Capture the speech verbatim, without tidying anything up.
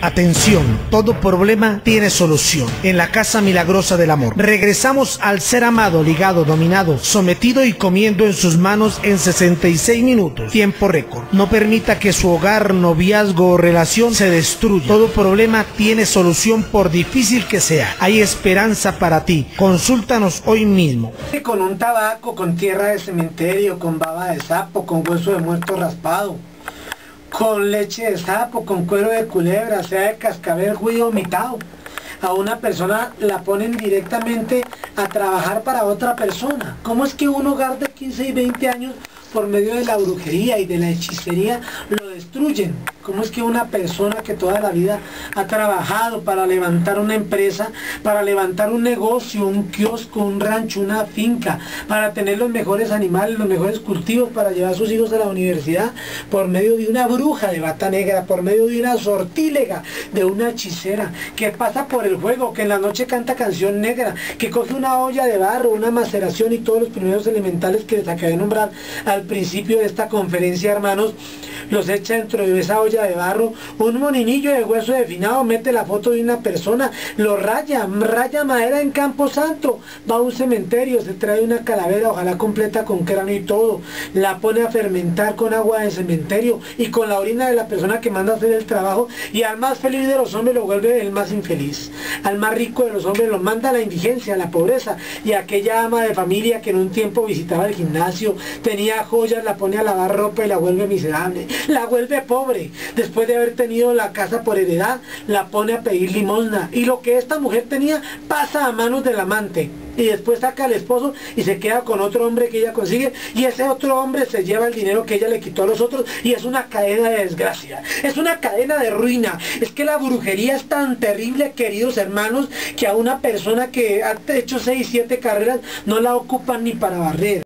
Atención, todo problema tiene solución. En la Casa Milagrosa del Amor. Regresamos al ser amado, ligado, dominado, sometido y comiendo en sus manos en sesenta y seis minutos. Tiempo récord. No permita que su hogar, noviazgo o relación se destruya. Todo problema tiene solución por difícil que sea. Hay esperanza para ti. Consúltanos hoy mismo. Con un tabaco, con tierra de cementerio, con baba de sapo, con hueso de muerto raspado, con leche de sapo, con cuero de culebra, sea de cascabel, juicio vomitado. A una persona la ponen directamente a trabajar para otra persona. ¿Cómo es que un hogar de quince y veinte años, por medio de la brujería y de la hechicería, lo destruyen? ¿Cómo es que una persona que toda la vida ha trabajado para levantar una empresa, para levantar un negocio, un kiosco, un rancho, una finca, para tener los mejores animales, los mejores cultivos, para llevar a sus hijos a la universidad, por medio de una bruja de bata negra, por medio de una sortílega, de una hechicera, que pasa por el juego, que en la noche canta canción negra, que coge una olla de barro, una maceración y todos los primeros elementales que les acabé de nombrar al principio de esta conferencia, hermanos, los echa dentro de esa olla de barro, un moninillo de hueso definado, mete la foto de una persona, lo raya, raya madera en Campo Santo, va a un cementerio, se trae una calavera, ojalá completa con cráneo y todo, la pone a fermentar con agua de cementerio y con la orina de la persona que manda a hacer el trabajo, y al más feliz de los hombres lo vuelve el más infeliz, al más rico de los hombres lo manda a la indigencia, a la pobreza, y aquella ama de familia que en un tiempo visitaba el gimnasio, tenía joyas, la pone a lavar ropa y la vuelve miserable, la vuelve pobre. Después de haber tenido la casa por heredad, la pone a pedir limosna, y lo que esta mujer tenía pasa a manos del amante, y después saca al esposo y se queda con otro hombre que ella consigue, y ese otro hombre se lleva el dinero que ella le quitó a los otros, y es una cadena de desgracia, es una cadena de ruina. Es que la brujería es tan terrible, queridos hermanos, que a una persona que ha hecho seis, siete carreras no la ocupan ni para barrer.